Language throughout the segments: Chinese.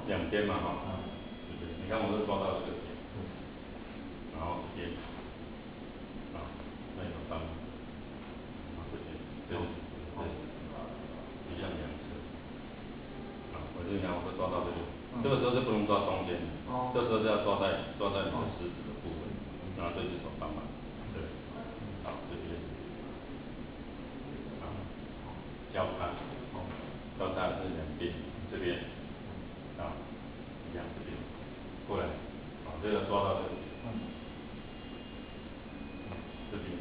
2边嘛哈，对不对？你看我是抓到这个点，然后这边，啊，那有3，然后这边，一样2次，啊，我就讲我是抓到这个，这个时候是不能抓中间的，这时候是要抓在你的食指的部位，然后这只手帮忙，对，好，这边，啊，交叉是2边，这边，啊，一样这边，过来，啊，这个抓到这里，这边，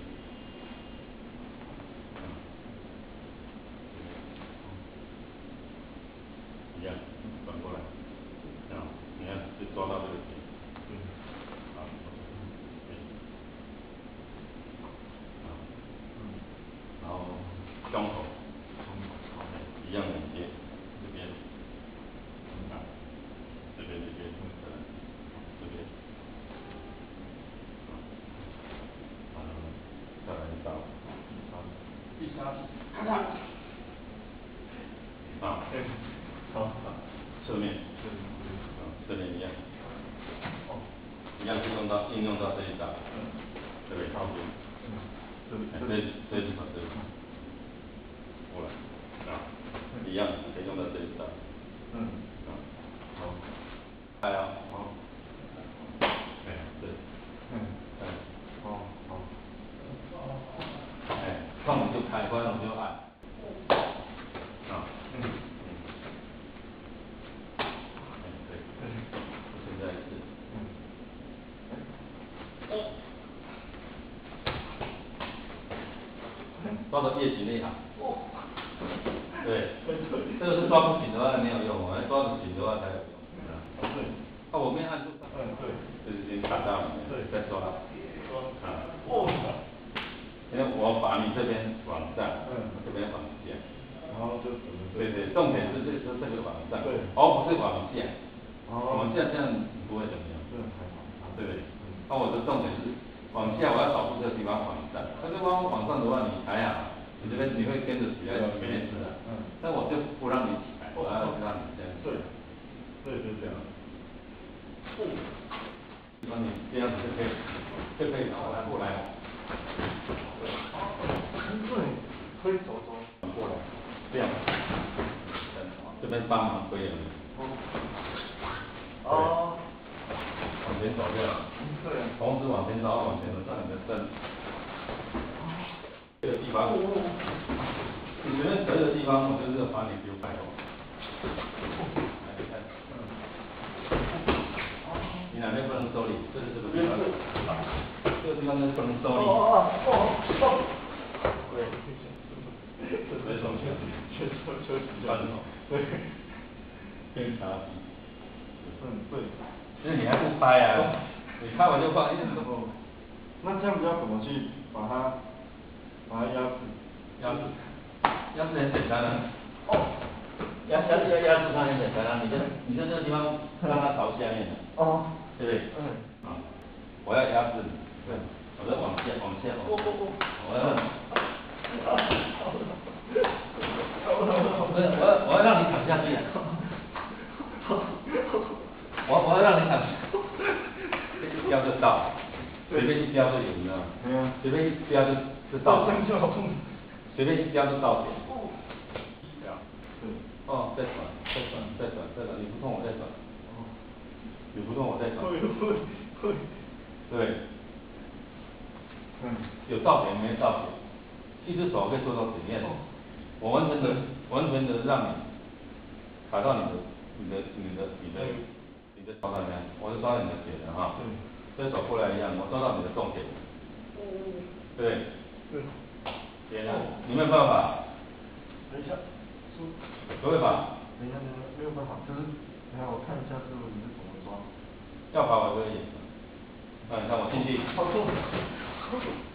一样，转过来，啊，你看就抓到这个点，啊，然后胸口，一样2边，这边，啊，这边，这边，再来一刀， 第3，看看， 啊，好，侧面，侧面一样，一样应用到这一刀，对不对？靠边，这一把这里，过来，啊，一样可以用到这一刀，好，来啊，好，对，放我就开，关我就按，啊，对，现在是，抓到越紧越好，对，这个是抓不紧的话没有用，我要抓得紧的话才有用，对，啊，我没按住，对，就是先打到里面，再抓，因为我把你这边往上，这边往下， 然后就对，重点是这个往上， 对， 而不是往下，往下这样不会怎么样，对不对？那我的重点是往下，我要保护这个地方往上，那这方往上的话你还好，你这边你会跟着起来没事的，但我就不让你起来，我要让你这样，对，就这样，那你这样子就可以过来。 推手过来，这样，这边帮忙推而已。往前走这样。对。同时往前走，往前走，让你的身。这个地方，你前面折的地方，我就是把你丢开哦。你哪边不能收力？这个地方。这个地方就是不能收力。对。这手休息一下，对，偏差低，对，因为你还不拍啊，你拍我就放， 那这样子要怎么去把它压制很简单啊，压制它很简单啊，你在这个地方让它朝下面的，对不对？我要压制你，对，我要往下，我要让你躺下去，我要让你躺，一标就到，随便一标就有，你知道吗？随便一标就到，随便一标就到点。再转，你不动我再转，你不动我再转，对，有到点没到点，一只手可以做到检验。我完全的让你达到你的抓到没有？我是抓到你的点的哈。这手过来一样，我抓到你的重点。对。点了，你没有办法。 等一下， 不会吧？ 等一下，没有办法，就是，等下我看一下师傅你是怎么抓。 要把我可以。你看我进去。 好重。